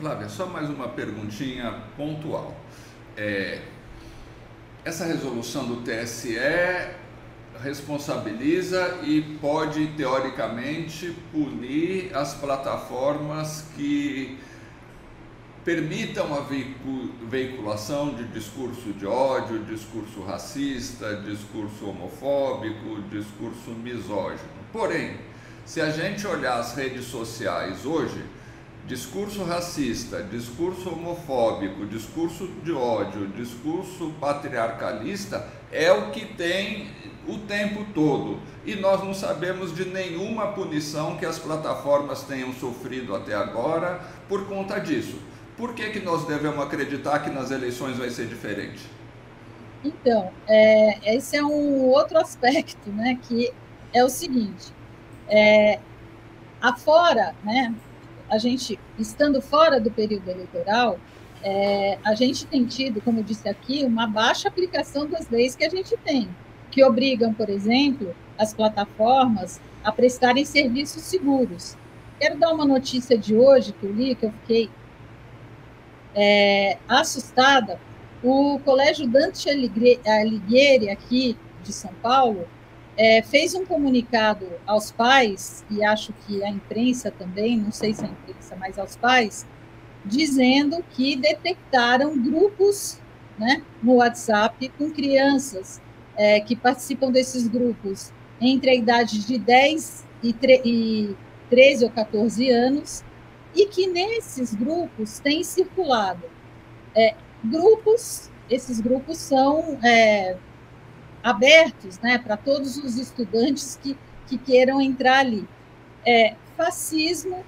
Flávia, só mais uma perguntinha pontual. É, essa resolução do TSE responsabiliza e pode, teoricamente, punir as plataformas que permitam a veiculação de discurso de ódio, discurso racista, discurso homofóbico, discurso misógino. Porém, se a gente olhar as redes sociais hoje, discurso racista, discurso homofóbico, discurso de ódio, discurso patriarcalista é o que tem o tempo todo. E nós não sabemos de nenhuma punição que as plataformas tenham sofrido até agora por conta disso. Por que nós devemos acreditar que nas eleições vai ser diferente? Então, esse é um outro aspecto, né, que é o seguinte, afora, né, a gente, estando fora do período eleitoral, a gente tem tido, como eu disse aqui, uma baixa aplicação das leis que a gente tem, que obrigam, por exemplo, as plataformas a prestarem serviços seguros. Quero dar uma notícia de hoje que eu li, que eu fiquei assustada. O Colégio Dante Alighieri, aqui de São Paulo, fez um comunicado aos pais, e acho que a imprensa também, não sei se a imprensa, mas aos pais, dizendo que detectaram grupos, né, no WhatsApp com crianças que participam desses grupos entre a idade de 10 e 13 ou 14 anos, e que nesses grupos tem circulado esses grupos são abertos, né, para todos os estudantes que queiram entrar ali. Fascismo,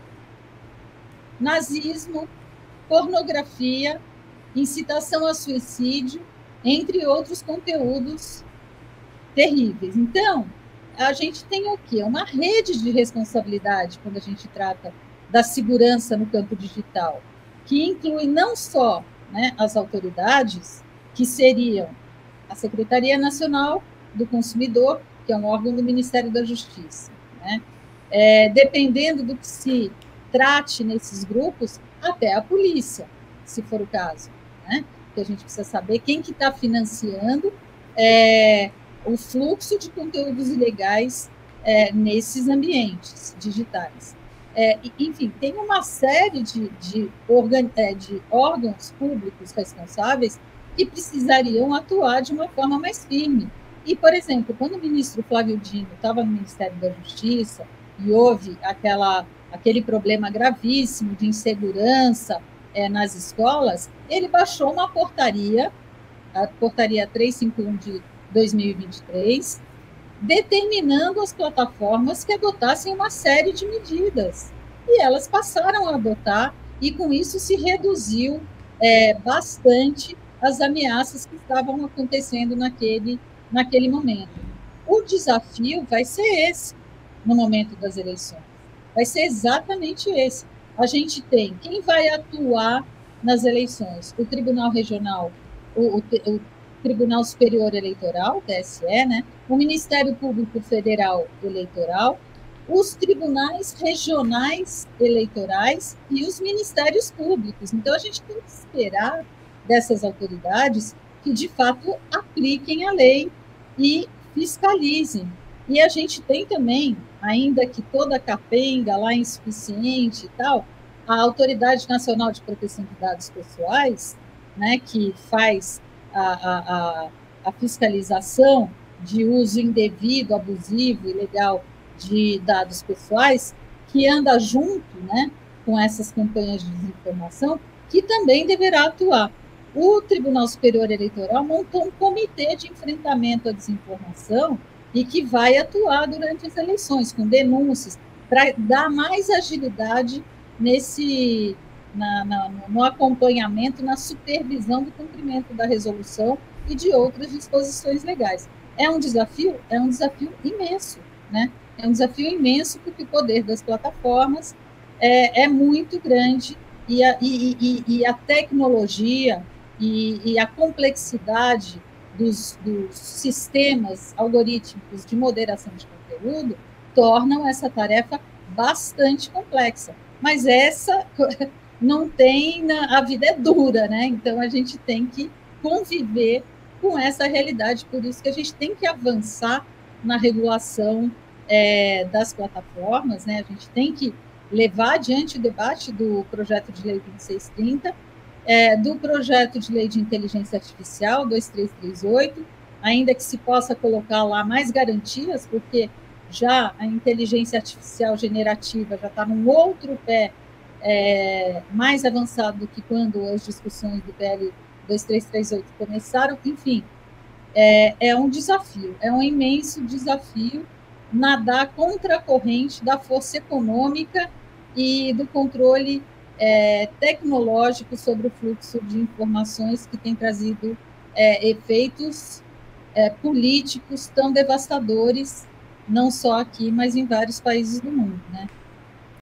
nazismo, pornografia, incitação a suicídio, entre outros conteúdos terríveis. Então, a gente tem o quê? Uma rede de responsabilidade quando a gente trata da segurança no campo digital, que inclui não só, né, as autoridades, que seriam a Secretaria Nacional do Consumidor, que é um órgão do Ministério da Justiça, né? Dependendo do que se trate nesses grupos, até a polícia, se for o caso, né? Que a gente precisa saber quem que está financiando o fluxo de conteúdos ilegais nesses ambientes digitais. Enfim, tem uma série de órgãos públicos responsáveis que precisariam atuar de uma forma mais firme. E, por exemplo, quando o ministro Flávio Dino estava no Ministério da Justiça e houve aquele problema gravíssimo de insegurança nas escolas, ele baixou uma portaria, a portaria 351 de 2023, determinando às plataformas que adotassem uma série de medidas. E elas passaram a adotar, e com isso se reduziu bastante as ameaças que estavam acontecendo naquele momento. O desafio vai ser esse, no momento das eleições. Vai ser exatamente esse. A gente tem quem vai atuar nas eleições: o Tribunal Regional, o Tribunal Superior Eleitoral, TSE, né? O Ministério Público Federal Eleitoral, os tribunais regionais eleitorais e os ministérios públicos. Então, a gente tem que esperar dessas autoridades que, de fato, apliquem a lei e fiscalizem. E a gente tem também, ainda que toda capenga lá insuficiente e tal, a Autoridade Nacional de Proteção de Dados Pessoais, né, que faz a fiscalização de uso indevido, abusivo, ilegal de dados pessoais, que anda junto, né, com essas campanhas de desinformação, que também deverá atuar. O Tribunal Superior Eleitoral montou um comitê de enfrentamento à desinformação e que vai atuar durante as eleições, com denúncias, para dar mais agilidade no acompanhamento, na supervisão do cumprimento da resolução e de outras disposições legais. É um desafio imenso, né? É um desafio imenso porque o poder das plataformas é muito grande e a tecnologia e a complexidade dos sistemas algorítmicos de moderação de conteúdo tornam essa tarefa bastante complexa. Mas essa não tem, a vida é dura, né? Então a gente tem que conviver com essa realidade, por isso que a gente tem que avançar na regulação das plataformas, né? A gente tem que levar adiante o debate do projeto de lei 2630, do projeto de lei de inteligência artificial 2338, ainda que se possa colocar lá mais garantias, porque já a inteligência artificial generativa já está num outro pé mais avançado do que quando as discussões do PL 2338 começaram. Enfim, é um desafio, é um imenso desafio nadar contra a corrente da força econômica e do controle tecnológico sobre o fluxo de informações, que tem trazido efeitos políticos tão devastadores, não só aqui, mas em vários países do mundo, né?